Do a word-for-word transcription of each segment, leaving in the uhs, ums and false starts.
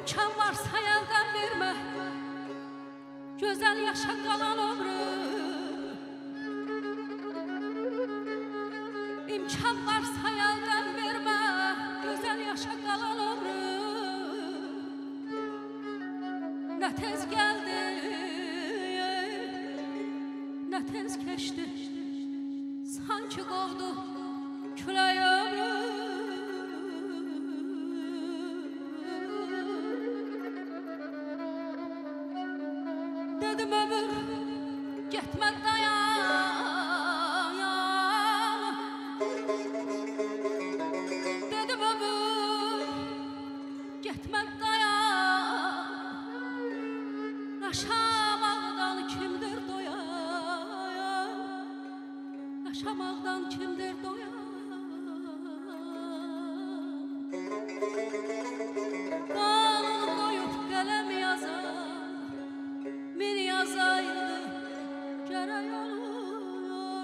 İmkan varsa elden verme, güzel yaşa kalan ömrü. İmkan varsa elden verme, güzel yaşa kalan ömrü. Ne tez geldi, ne tez geçti, sanki kovdu külay ömrü. Dedim ömür gitme dayan, dedim ömür gitme dayan, yaşamaqdan kimdir doyan, yaşamaqdan kimdir doyan. Qanun qoyub qələm yazan min yazaydı gərək olur.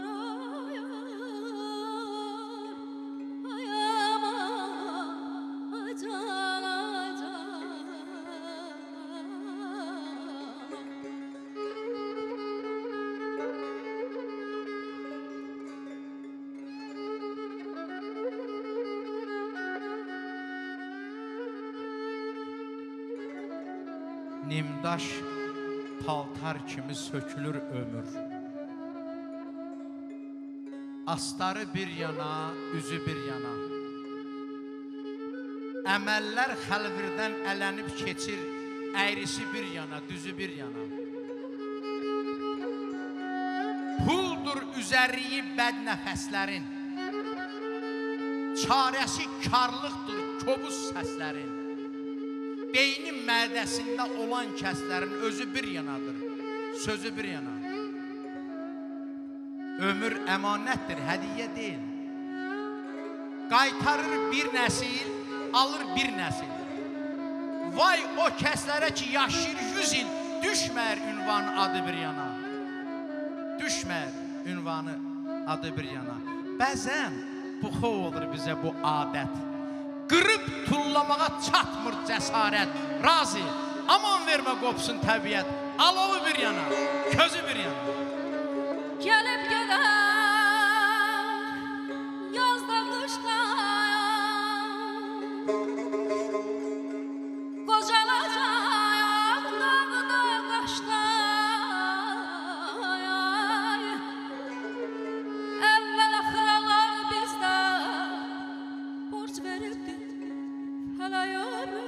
Ay aman, ay can, ay can. Nimdaş paltar kimi sökülür ömür. Astarı bir yana, üzü bir yana. Əməllər xəlvirdən ələnib keçir, əyrisi bir yana, düzü bir yana. Puldur üzəriyi bəd nəfəslərin, çarəsi karlıqdır kobuz səslərin. Beynin mədəsində olan kəslərin özü bir yanadır, sözü bir yana. Ömür əmanətdir, hədiyyə deyil. Qaytarır bir nəsil, alır bir nəsil. Vay o kəslərə ki, yaşayır yüz il, düşmər ünvanı adı bir yana. Düşmər ünvanı adı bir yana. Bəzən bu xov olur bizə bu adət. Qırıb tullamağa çatmır cəsarət. Razi, aman vermə qopsun təbiət. Alovu bir yana, közü bir yana. Gəlib gedər yazda qışda, qocalacaq dağda qaşda. Əvvəl axıralar bizdə borc veribdir hələ yarım.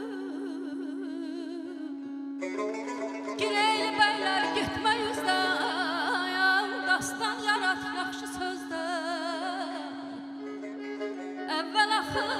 Gireyli bəylər getmə yüzdən, dastan yarat yaxşı sözdə. Əvvəl axır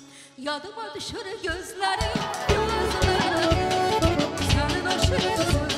yadıma düşür gözlerin, gözlerin, senin aşırı